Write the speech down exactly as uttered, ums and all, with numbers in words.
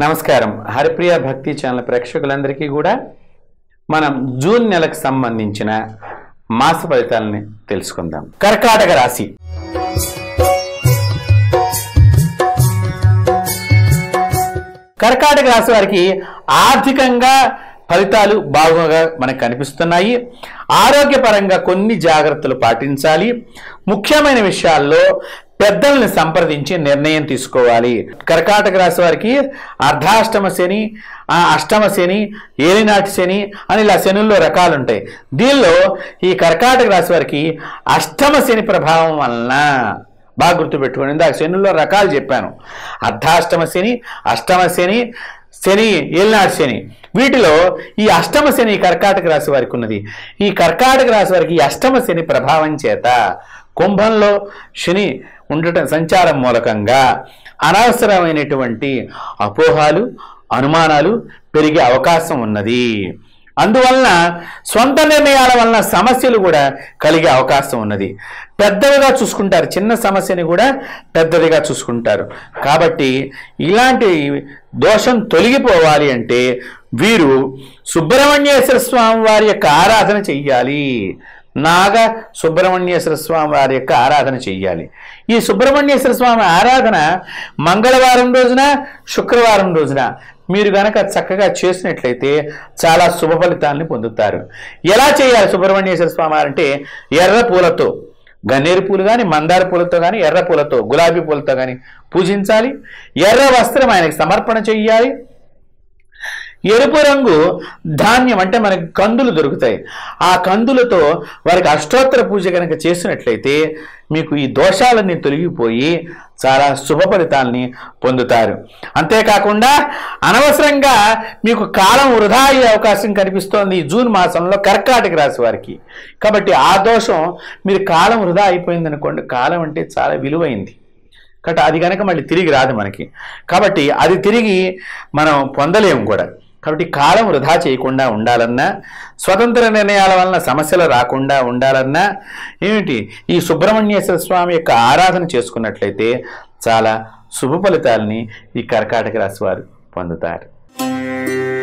నమస్కారం హరిప్రియ భక్తి ఛానల్ ప్రేక్షకులందరికీ కూడా మనం జూన్ నెలకు సంబంధించిన మాస ఫలితాలని తెలుసుకుందాం. కర్కాటక రాశి. కర్కాటక రాశి వారికి ఆర్థికంగా ఫలితాలు బాగుగా మనకు కనిపిస్తున్నాయి. ఆరోగ్యపరంగా కొన్ని జాగ్రత్తలు పాటించాలి. ముఖ్యమైన విషయాల్లో పెద్దల్ని సంప్రదించి నిర్ణయం తీసుకోవాలి. కర్కాటక రాశి వారికి అర్ధాష్టమ శని, అష్టమ శని, ఏలినాటి శని అని ఇలా శనుల్లో రకాలు ఉంటాయి. దీనిలో ఈ కర్కాటక రాశి వారికి అష్టమ శని ప్రభావం వలన బాగా గుర్తుపెట్టుకోండి. ఇందాక శనుల్లో రకాలు చెప్పాను. అర్ధాష్టమ శని, అష్టమ శని, శని, ఏలినాటి శని. వీటిలో ఈ అష్టమ శని కర్కాటక రాశి వారికి ఉన్నది. ఈ కర్కాటక రాశి వారికి ఈ అష్టమ శని ప్రభావం చేత కుంభంలో శని ఉండటం సంచారం మూలకంగా అనవసరమైనటువంటి అపోహాలు, అనుమానాలు పెరిగే అవకాశం ఉన్నది. అందువలన సొంత నిర్ణయాల వలన సమస్యలు కూడా కలిగే అవకాశం ఉన్నది. పెద్దవిగా చూసుకుంటారు, చిన్న సమస్యని కూడా పెద్దదిగా చూసుకుంటారు. కాబట్టి ఇలాంటి దోషం తొలగిపోవాలి అంటే వీరు సుబ్రహ్మణ్యేశ్వర స్వామి వారి యొక్క ఆరాధన చెయ్యాలి. నాగ సుబ్రహ్మణ్యేశ్వర స్వామి వారి యొక్క ఆరాధన చెయ్యాలి. ఈ సుబ్రహ్మణ్యేశ్వర స్వామి ఆరాధన మంగళవారం రోజున, శుక్రవారం రోజున మీరు గనక చక్కగా చేసినట్లయితే చాలా శుభ ఫలితాలని పొందుతారు. ఎలా చేయాలి సుబ్రహ్మణ్యేశ్వర స్వామి అంటే ఎర్ర పూలతో, గన్నేరు పూలు కానీ, మందార పూలతో కానీ, ఎర్ర పూలతో, గులాబీ పూలతో కానీ పూజించాలి. ఎర్ర వస్త్రం ఆయనకి సమర్పణ చెయ్యాలి. ఎరుపు రంగు ధాన్యం అంటే మనకి కందులు దొరుకుతాయి. ఆ కందులతో వారికి అష్టోత్తర పూజ కనుక చేసినట్లయితే మీకు ఈ దోషాలన్నీ తొలగిపోయి చాలా శుభ ఫలితాలని పొందుతారు. అంతేకాకుండా అనవసరంగా మీకు కాలం వృధా అయ్యే అవకాశం కనిపిస్తోంది ఈ జూన్ మాసంలో కర్కాటక రాశి వారికి. కాబట్టి ఆ దోషం మీరు కాలం వృధా అయిపోయింది అనుకోండి. కాలం అంటే చాలా విలువైంది కాబట్టి అది కనుక మళ్ళీ తిరిగి రాదు మనకి. కాబట్టి అది తిరిగి మనం పొందలేము కూడా. కాబట్టి కాలం వృధా చేయకుండా ఉండాలన్నా, స్వతంత్ర నిర్ణయాల వలన సమస్యలు రాకుండా ఉండాలన్నా ఏమిటి ఈ సుబ్రహ్మణ్యేశ్వర స్వామి యొక్క ఆరాధన చేసుకున్నట్లయితే చాలా శుభ ఫలితాలని ఈ కర్కాటక రాశి వారు పొందుతారు.